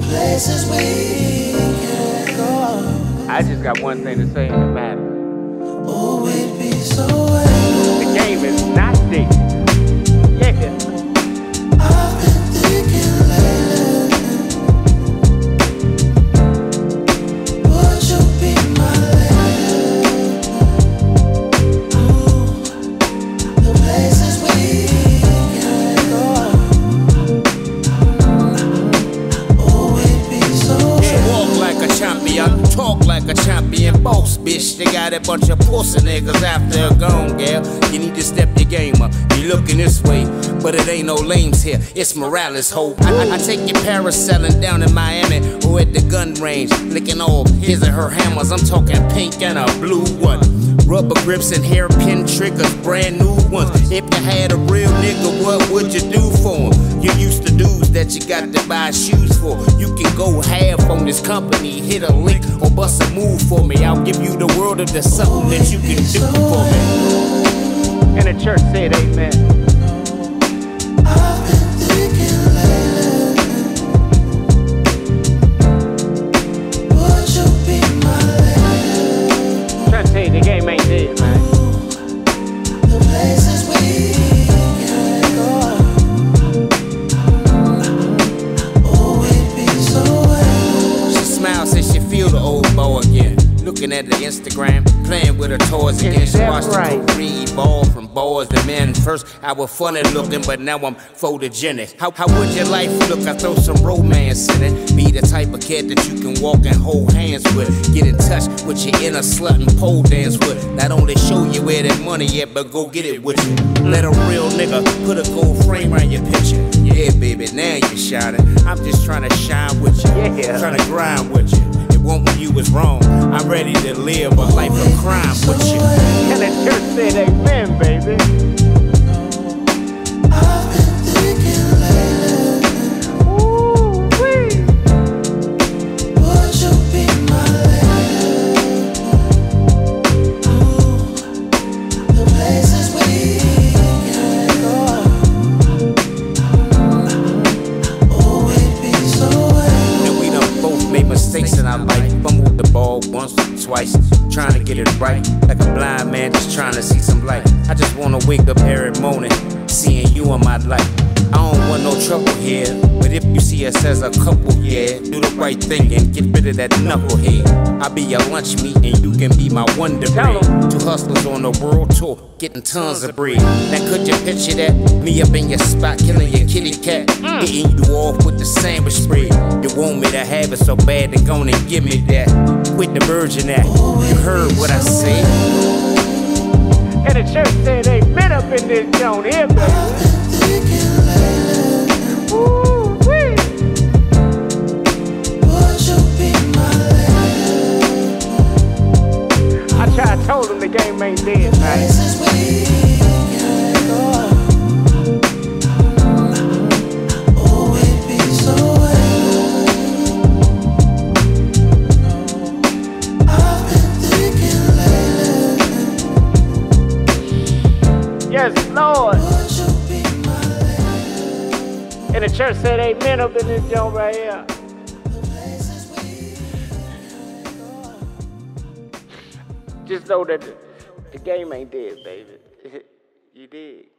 places we can go. I just got one thing to say in the matter. Oh, we'd be so well. The game is not deep. Yeah. I've been thinking lately, would you be my lady? Ooh, the places we can go. Oh, we'd be so well. Walk like a champion, talk like a champion, boss bitch. They got a bunch of pussy niggas after a gone, gal. You need to step your game up. You looking this way, but it ain't no lames here. It's Morales, ho. I take your parasailing down in Miami or at the gun range, licking all his or her hammers. I'm talking pink and a blue one. Rubber grips and hairpin triggers, brand new ones. If you had a real nigga, what would you do for him? You used to dudes that you got to buy shoes for. You can go half on this company, hit a lick or bust a move for me. I'll give you the world if there's something that you can do for me. And the church said amen. I've been thinking lately, would you be my lady? Trying to tell you the game ain't dead, man. The places we can go. Oh, we'd be so well. She smiles, says she feel the old boy again. Looking at the Instagram, playing with her toys again. She watched the career evolve from boys to men. First, I was funny looking, but now I'm photogenic. How would your life look? I throw some romance in it. Be the type of kid that you can walk and hold hands with. Get in touch with your inner slut and pole dance with. Not only show you where that money at, but go get it with you. Let a real nigga put a gold frame around your picture. Yeah, baby, now you're shining. I'm just trying to shine with you. Yeah. Trying to grind with you. When you was wrong, I'm ready to live a life of crime with you. And the church said amen, baby. I've been thinking lately, Ooh-wee. would you be my lady? Ooh, the places we can go. Oh, we'd be so well. And we done both made mistakes in our life. Fumbled the ball once or twice, trying to get it right. Like a blind man just trying to see some light. I just wanna wake up every morning, seeing you in my life. I don't want no trouble here, but if you see us as a couple, yeah, do the right thing and get rid of that knucklehead. I'll be your lunch meat and you can be my wonder bread. Two hustlers on the world tour, getting tons of bread. Now could you picture that? Me up in your spot, killing your kitty cat, hitting you off with the sandwich spread. You want me to have it so bad, then go and give me that. Quit the Virgin Act, you heard what I said. And the church said amen up in this joint here, baby. Thinking lately, Ooh-wee. would you be my lady? I told him the game ain't dead, man. Places we can go. Oh, we'd be so well. I've been thinking lately, Yes, Lord. would you be my lady? And the church said amen up in this joint right here. Places we can go. Just know that the game ain't dead, baby. You dig?